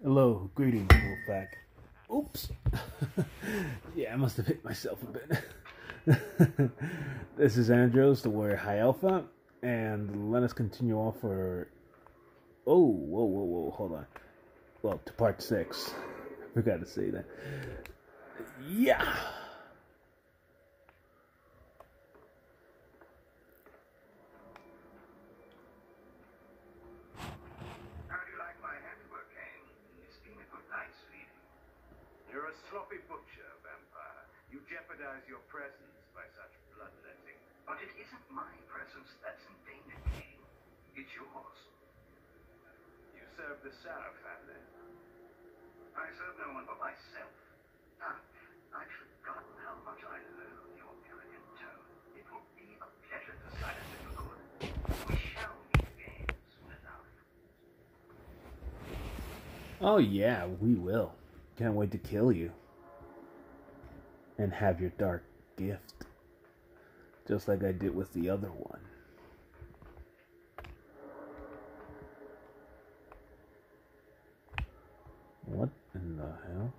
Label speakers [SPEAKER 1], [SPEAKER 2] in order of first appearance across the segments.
[SPEAKER 1] Hello, greetings, Wolfpack. Oops. Yeah, I must have hit myself a bit. This is Andros, the Warrior High Alpha, and let us continue on for... Oh, whoa, hold on. Well, to part 6. I forgot to say that. Yeah!
[SPEAKER 2] You're a sloppy butcher, vampire. You jeopardize your presence by such bloodletting.
[SPEAKER 3] But it isn't my presence that's in danger, King. It's yours.
[SPEAKER 2] You serve the Sarah family.
[SPEAKER 3] I serve no one but myself. I've forgotten how much I loathe your arrogant tone. It will be a pleasure to silence it for good. We shall meet again soon enough.
[SPEAKER 1] Oh yeah, we will. Can't wait to kill you. And have your dark gift. Just like I did with the other one. What in the hell?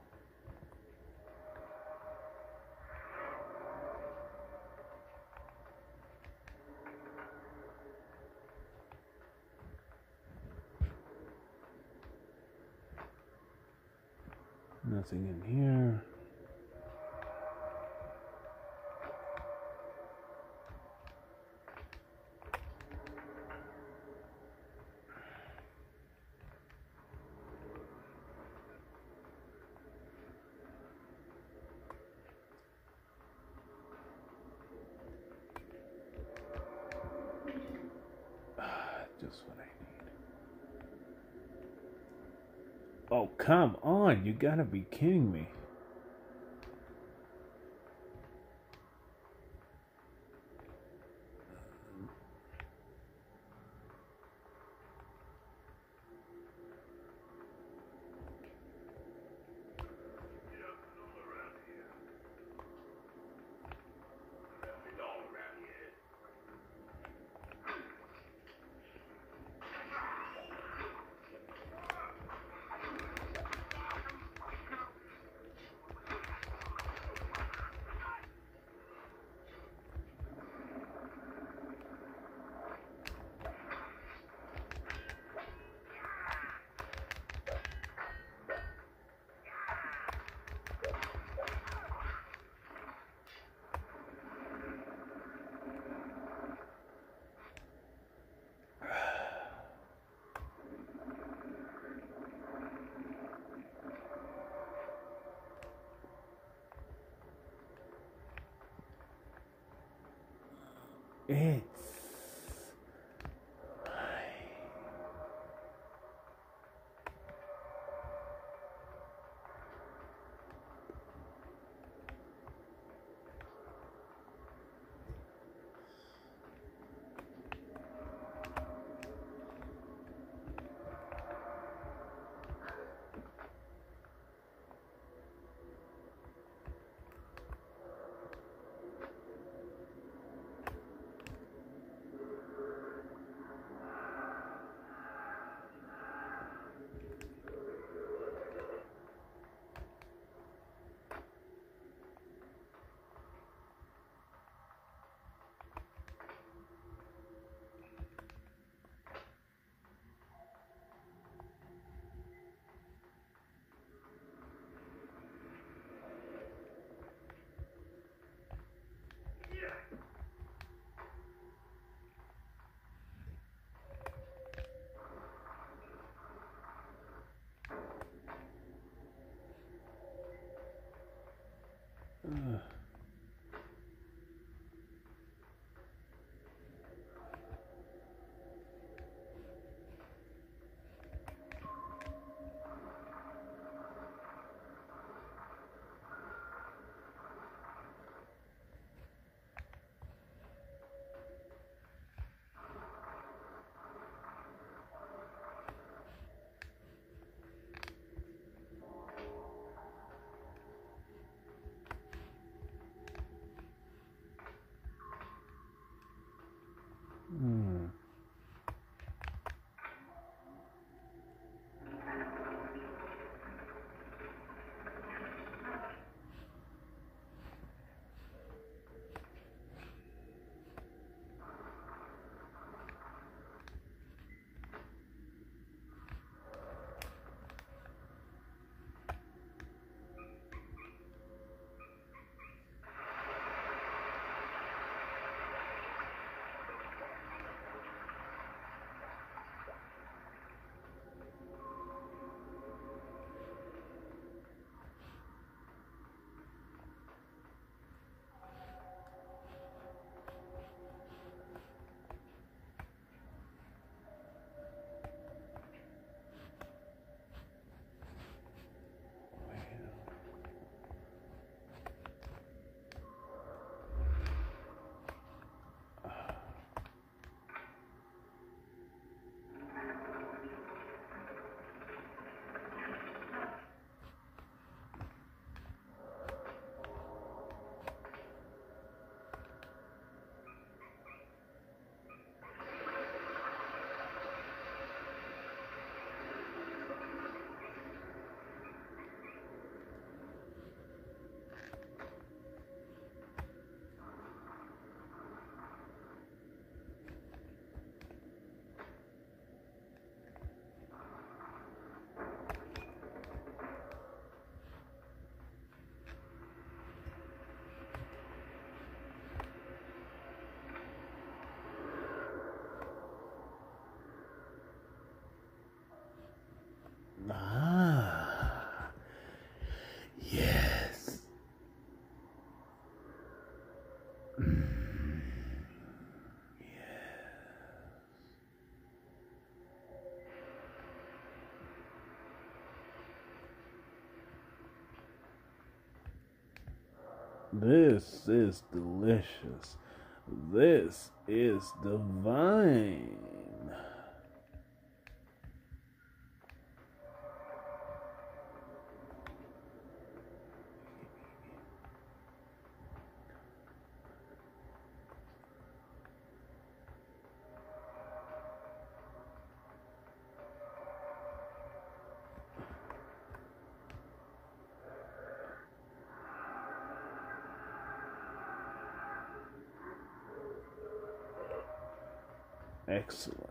[SPEAKER 1] Nothing in here. Just what I need. Oh, come on. You gotta be kidding me. It's... Ah, yes. This is delicious. This is divine. Excellent.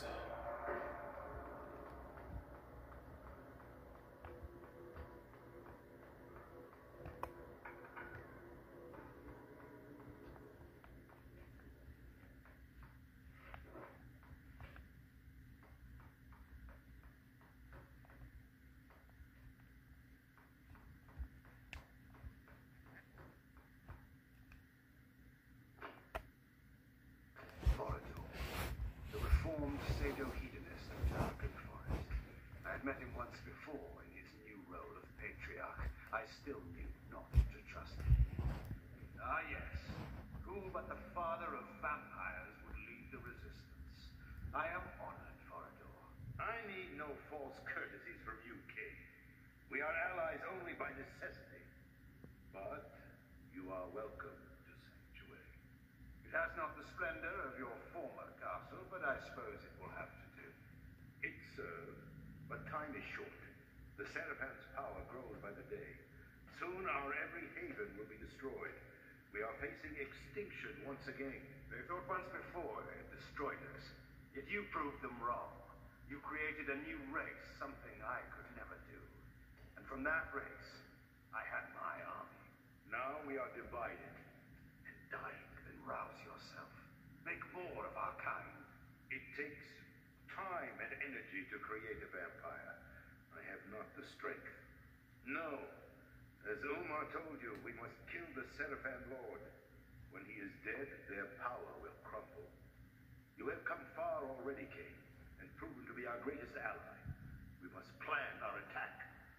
[SPEAKER 2] The reformed pseudo-hedonist of Darken Forest. I had met him once before in his new role of patriarch. I still knew not to trust him. Ah yes, who but the father of vampires would lead the resistance? I am honored, Forador. I need no false courtesies from you, King. We are allies only by necessity. But you are welcome to Sanctuary. It has not the splendor of your former castle, but I suppose it will have to do. It serves, but time is short. The Seraphim's power grows by the day. Soon our every haven will be destroyed. We are facing extinction once again. They thought once before they had destroyed us. Yet you proved them wrong. You created a new race, something I could never do. And from that race, I had my army. Now we are divided. And dying, then rouse yourself. Make more of our kind. It takes time and energy to create a vampire. I have not the strength. No. As Omar told you, we must kill the Seraphim Lord. When he is dead, their power will crumble. You have come far already, King, and proven to be our greatest ally. We must plan our attack.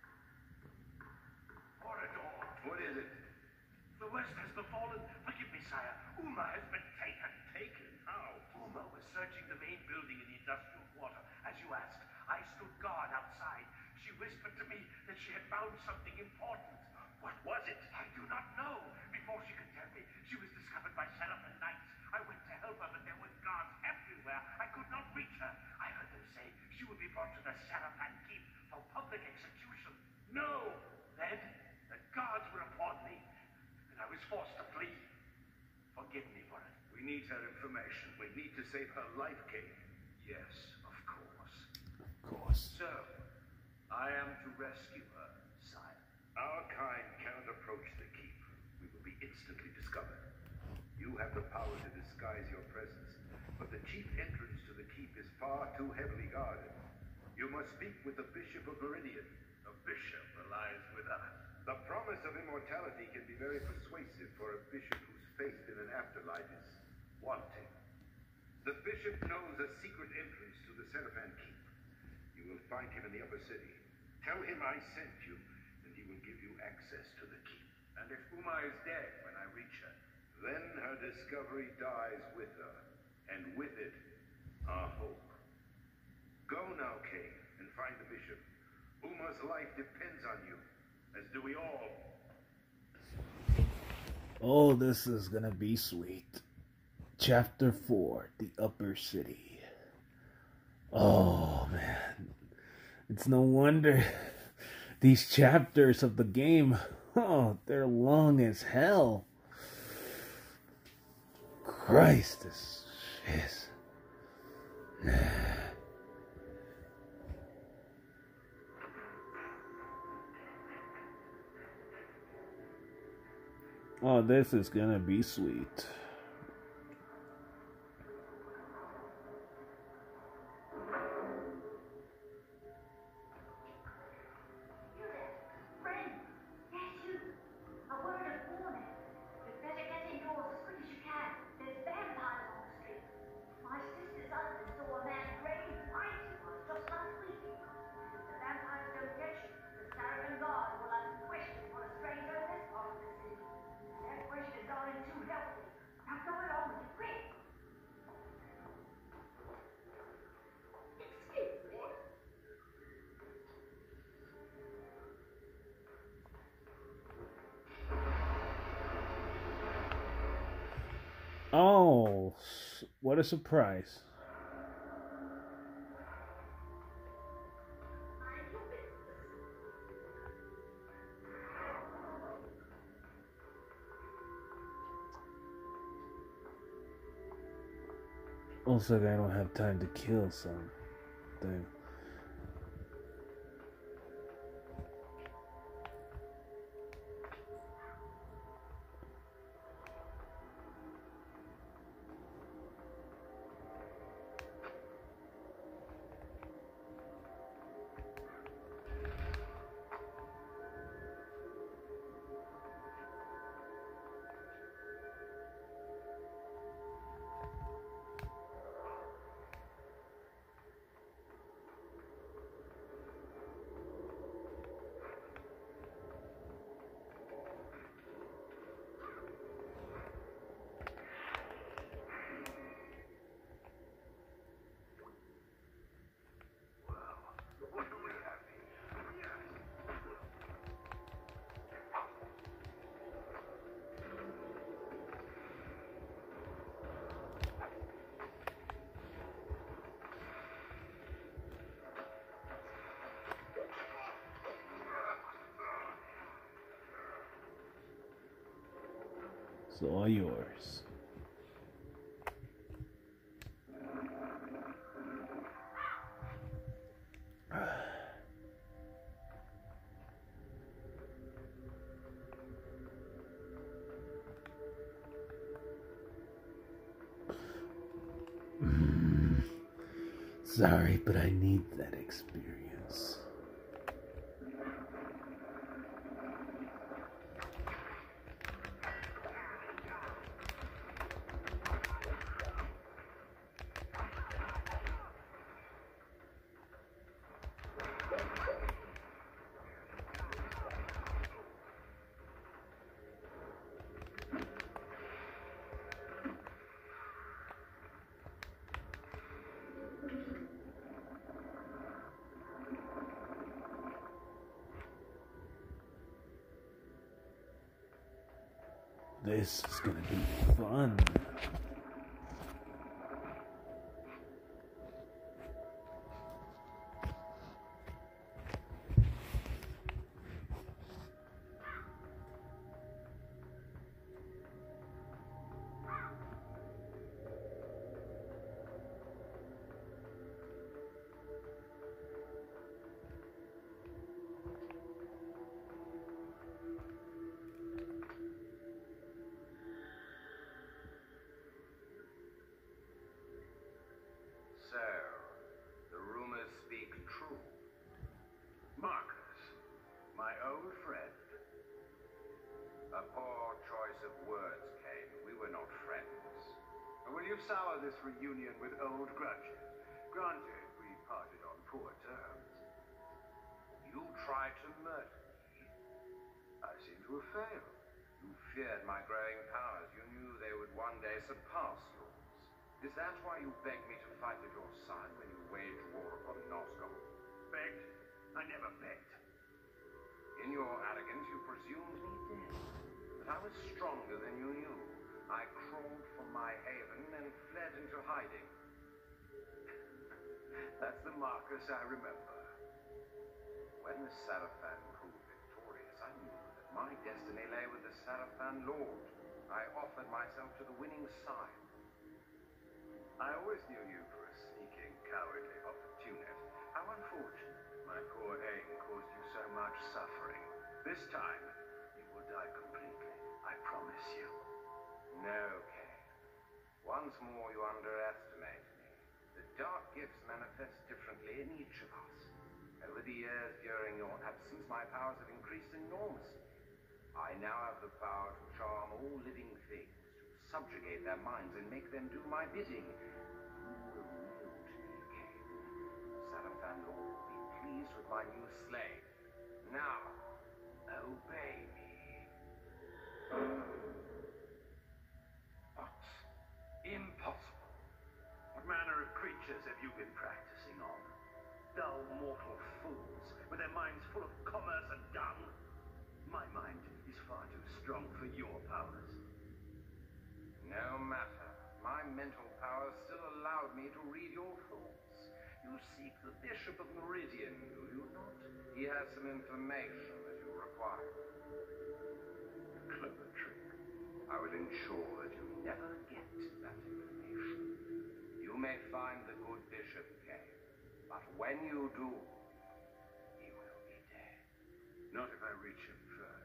[SPEAKER 3] Forador,
[SPEAKER 2] What is it?
[SPEAKER 3] the West has befallen. Forgive me, sire. Uma has been taken.
[SPEAKER 2] Taken? How?
[SPEAKER 3] Uma was searching the main building in the industrial quarter, as you asked. I stood guard outside. She whispered to me that she had found something important.
[SPEAKER 2] What was it?
[SPEAKER 3] I do not know. Before she could tell me, she was discovered by Seraphim Knights. I went to help her, but there were guards everywhere. I could not reach her. I heard them say she would be brought to the Seraphim Keep for public execution.
[SPEAKER 2] No!
[SPEAKER 3] Then, the guards were upon me, and I was forced to flee. Forgive me for it.
[SPEAKER 2] We need her information. We need to save her life, King. Yes, of course.
[SPEAKER 1] Of course.
[SPEAKER 2] So, I am to rescue her, sire. Our kind cannot approach the keep. We will be instantly discovered. You have the power to disguise your presence, but the chief entrance to the keep is far too heavily guarded. You must speak with the Bishop of Meridian. The bishop lies with us. The promise of immortality can be very persuasive for a bishop whose faith in an afterlife is wanting. The bishop knows a secret entrance to the Seraphim Keep. You will find him in the upper city. Tell him I sent you, and he will give you access to the keep. And if Uma is dead when I reach her, then her discovery dies with her, and with it, our hope. Go now, King, and find the bishop. Uma's life depends on you, as do we all.
[SPEAKER 1] Oh, this is gonna be sweet. Chapter 4, The Upper City. Oh, man. It's no wonder these chapters of the game, oh, they're long as hell. Christ, this is... Oh, this is gonna be sweet. Oh, what a surprise. Looks like I don't have time to kill something. It's all yours. Sorry, but I need that experience. This is gonna be fun.
[SPEAKER 2] So, the rumors speak true. Marcus, my old friend. A poor choice of words, Kane. We were not friends. Or will you sour this reunion with old grudges? Granted, we parted on poor terms. You tried to murder me. I seem to have failed. You feared my growing powers. You knew they would one day surpass yours. Is that why you begged me to fight at your side when you waged war upon Nosgoth? Begged? I never begged. In your arrogance, you presumed me dead. But I was stronger than you knew. I crawled from my haven and fled into hiding. That's the Marcus I remember. When the Sarafan proved victorious, I knew that my destiny lay with the Sarafan Lord. I offered myself to the winning side. I always knew you for a sneaking, cowardly opportunist. How unfortunate. My poor aim caused you so much suffering. This time, you will die completely. I promise you. No, Kane. Once more you underestimate me. The dark gifts manifest differently in each of us. Over the years during your absence, my powers have increased enormously. I now have the power to charm all living things, to subjugate their minds and make them do my bidding. You will kneel to me, Kane. Sarafan Lord will be pleased with my new slave. Now, obey me. What? Impossible. What manner of creatures have you been practicing on? Dull mortal fools, with their minds full of commerce and dung. My mind is far too strong for your powers. No matter. mental powers still allowed me to read your thoughts. You seek the Bishop of Meridian, do you not? He has some information that you require. A clever trick. I will ensure that you never get that information. You may find the good Bishop cave, but when you do, he will be dead. Not if I reach him first.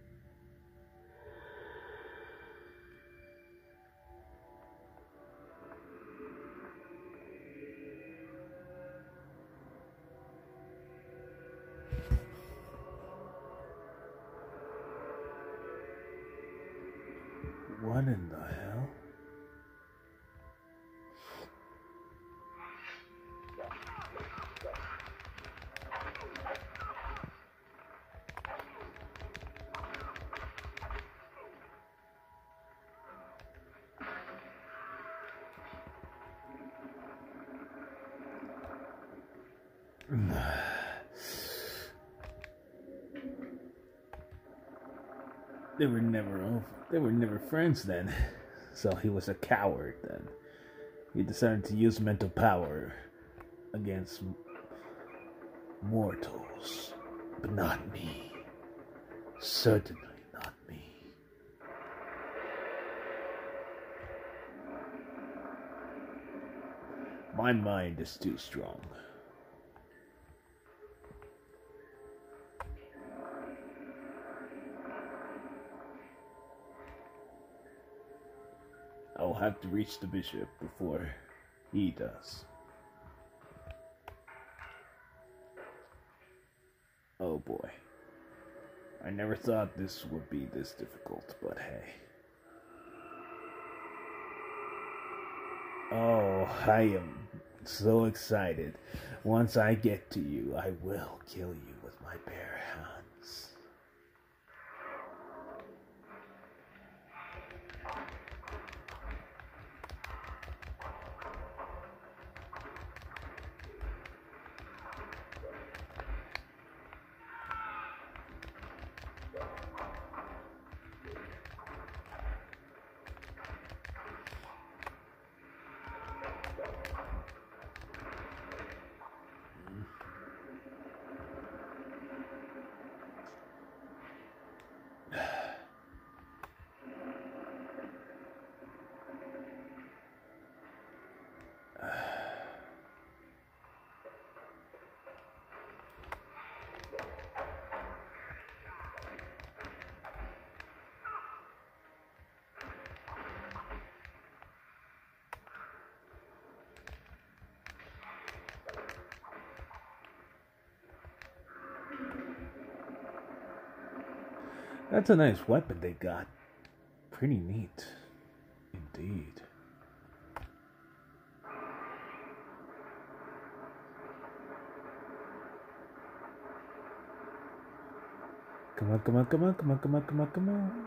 [SPEAKER 1] What in the hell? They were never over. They were never friends then. So he was a coward then. He decided to use mental power against mortals. But not me. Certainly not me. My mind is too strong. I'll have to reach the bishop before he does. Oh boy. I never thought this would be this difficult, but hey. Oh, I am so excited. Once I get to you, I will kill you with my bare hands. That's a nice weapon they got. Pretty neat. Indeed. Come on, come on, come on, come on, come on, come on, come on.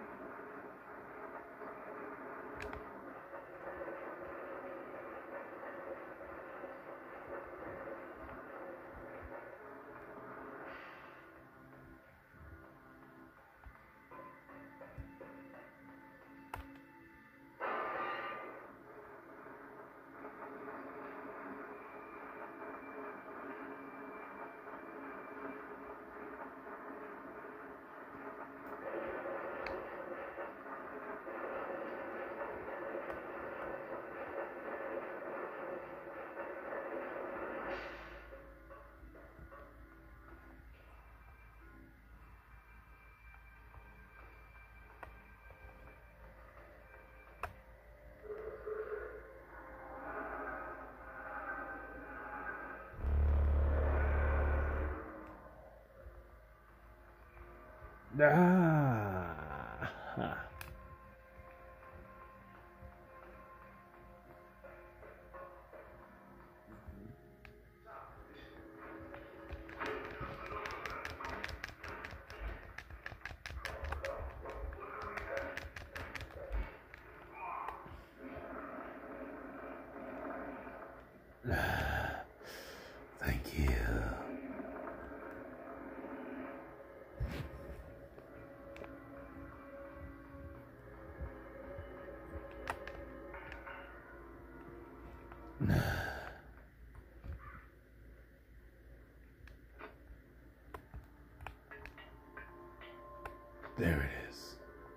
[SPEAKER 1] Ah. Thank you. There it is.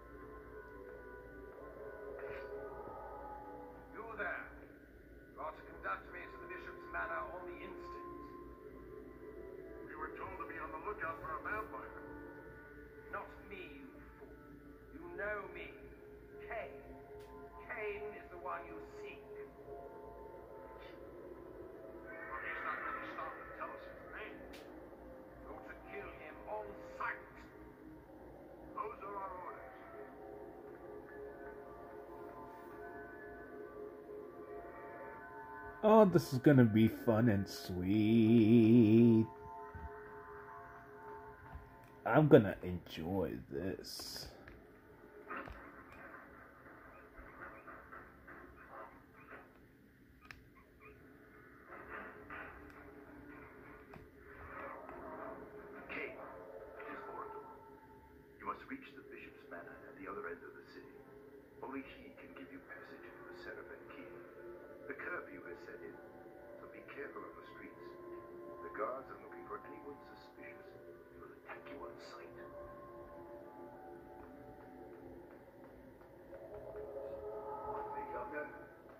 [SPEAKER 2] You there. You are to conduct me to the bishop's manor on the instant.
[SPEAKER 3] We were told to be on the lookout for a vampire.
[SPEAKER 2] Not me, you fool. You know me. Cain. Cain is the one you seek.
[SPEAKER 3] Well, he's not going to stop and tell us his name.
[SPEAKER 2] You're to kill him on sight.
[SPEAKER 3] Those are our orders.
[SPEAKER 1] Oh, this is gonna be fun and sweet. I'm gonna enjoy this.
[SPEAKER 3] King, it is Ordo. You must reach the bishop's manor at the other end of the city. Only he can give you passage to the Seraphim Key. The curfew has set in, so be careful on the streets. The guards are looking for anyone suspicious. They will attack you on sight. What may come then?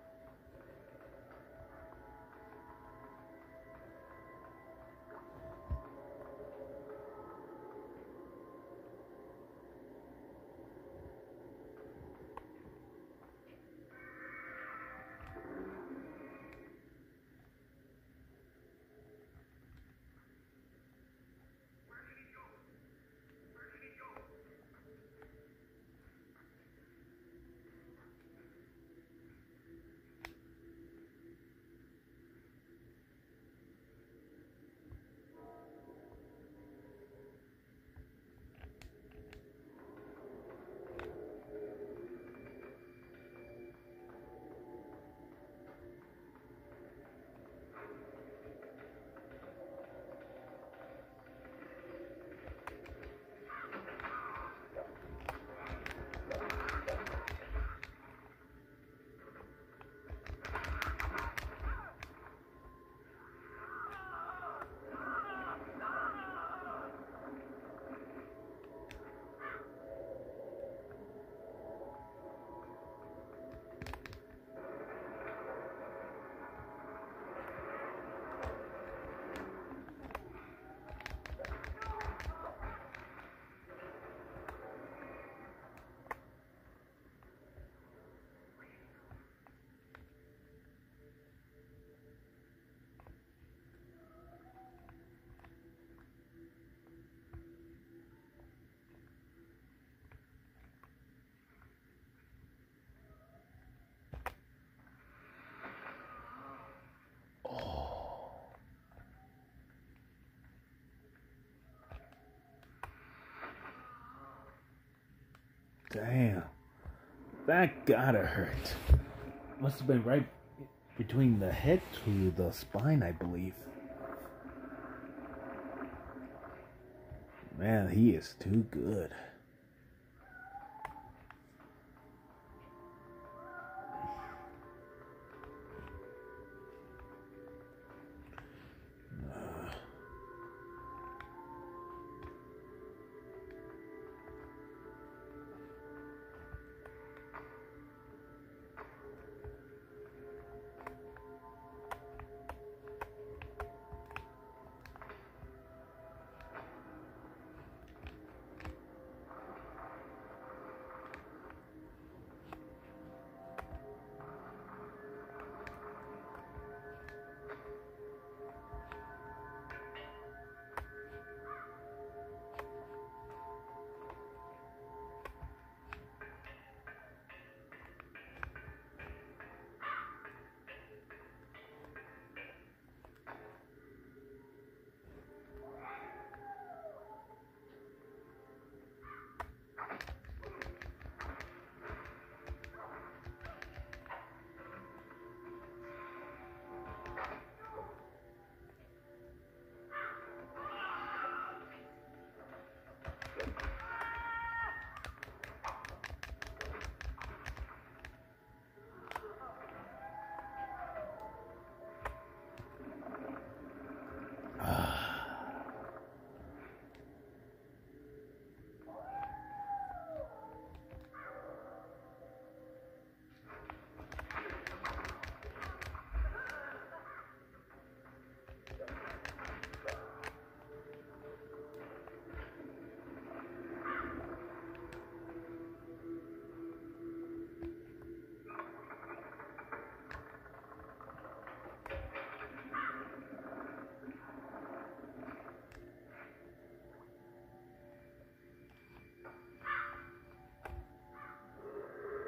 [SPEAKER 1] Damn. That gotta hurt. Must have been right between the head to the spine, I believe. Man, he is too good.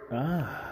[SPEAKER 1] Ah.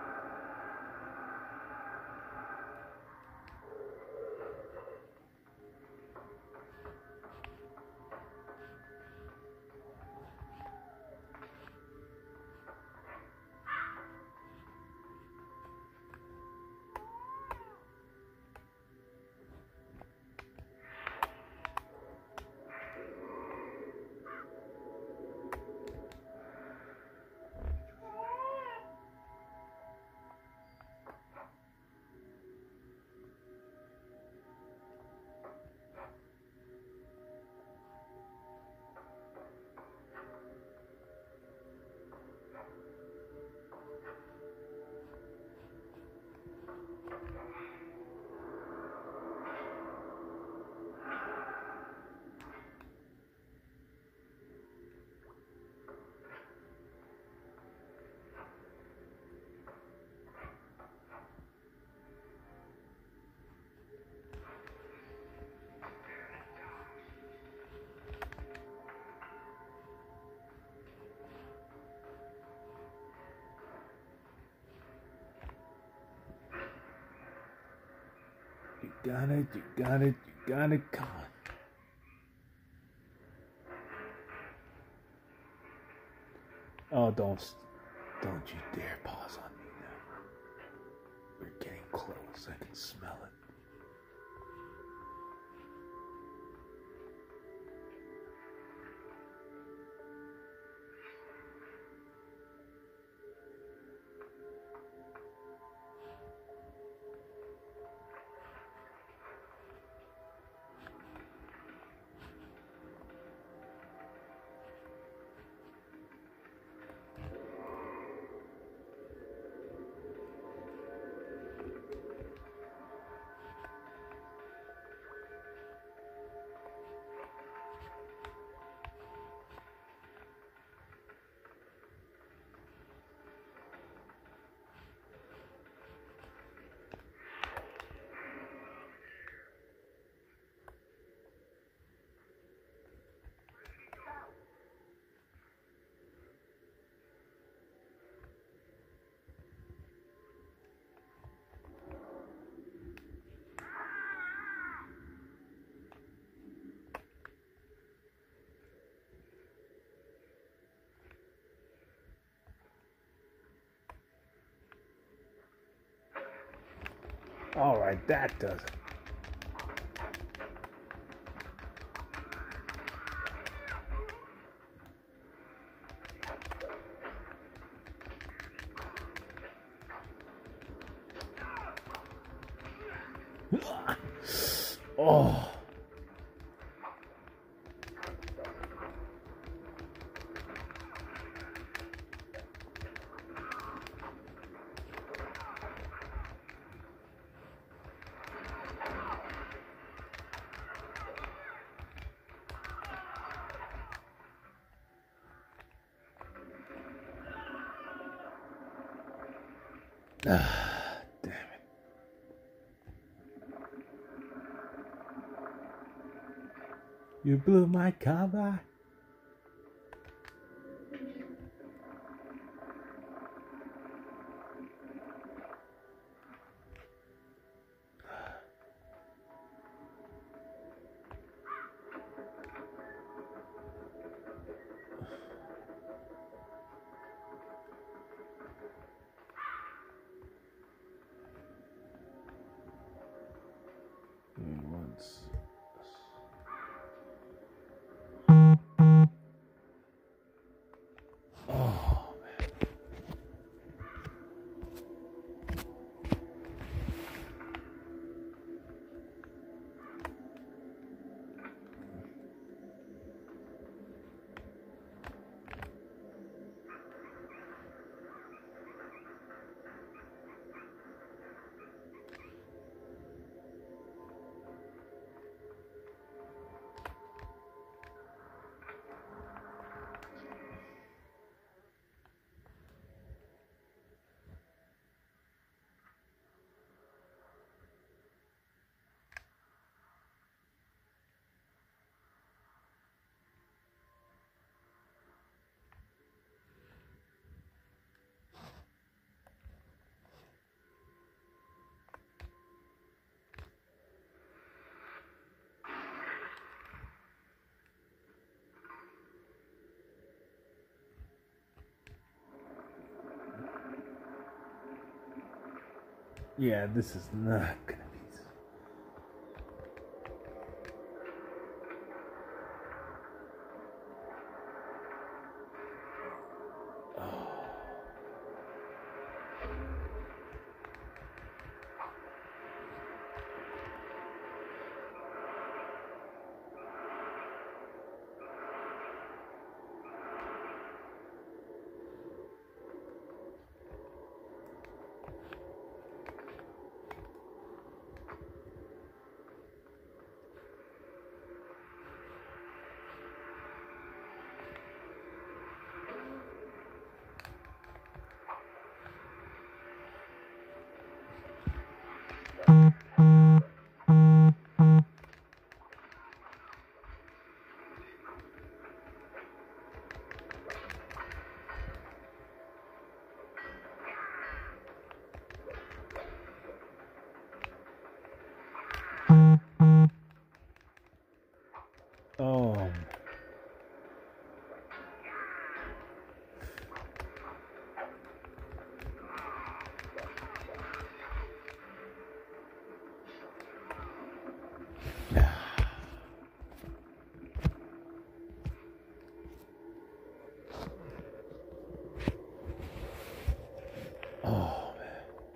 [SPEAKER 1] You got it, you got it, you got it, come on. Oh, don't you dare pause on me now. We're getting close, I can smell it. All right, that does it. Oh. Ah, damn it. You blew my cover. Once. Yeah, this is not gonna be. Oh. Oh, man.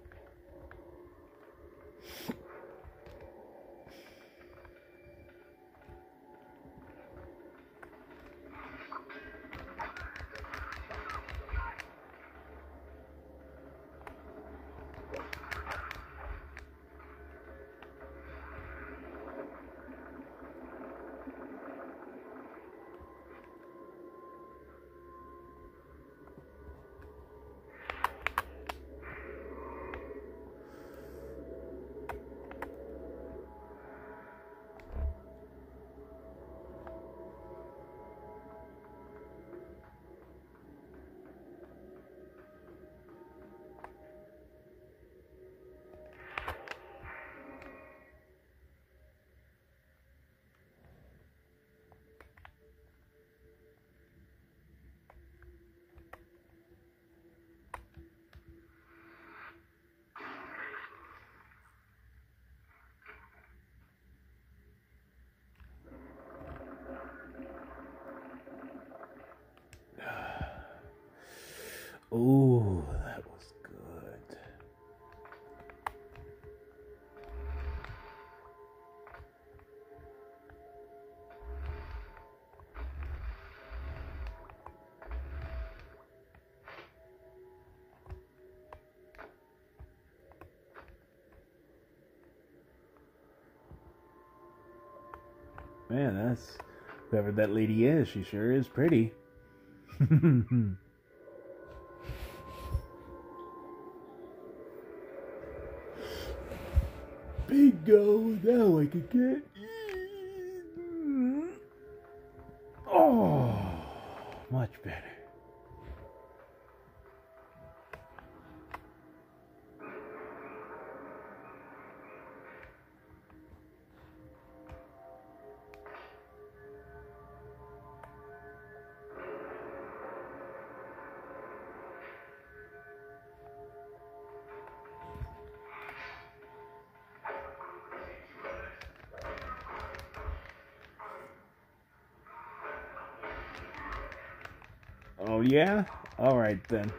[SPEAKER 1] Ooh, that was good. Man, that's whoever that lady is. She sure is pretty. Bingo! Now I can get eaten. Oh, much better. Oh, yeah? Alright then.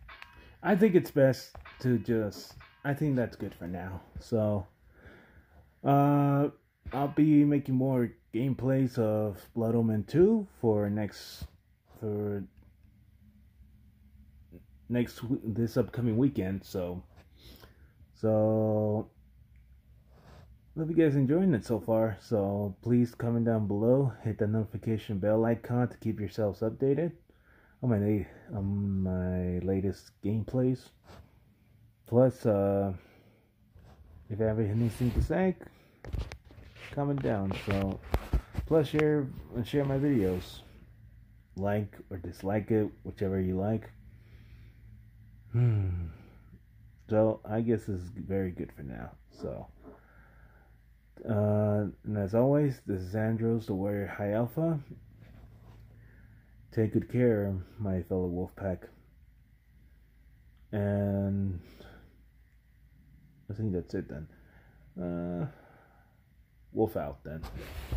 [SPEAKER 1] I think it's best to just. I think that's good for now. So, Uh, I'll be making more gameplays of Blood Omen 2 for this upcoming weekend. So hope you guys enjoying it so far. So please comment down below, hit the notification bell icon to keep yourselves updated on my latest gameplays. Plus, if you have anything to say, comment down. So plus share my videos, like or dislike it, whichever you like. So I guess this is very good for now. So and as always, this is Andros, the Warrior High Alpha. Take good care, my fellow Wolfpack. And I think that's it then. Wolf out then.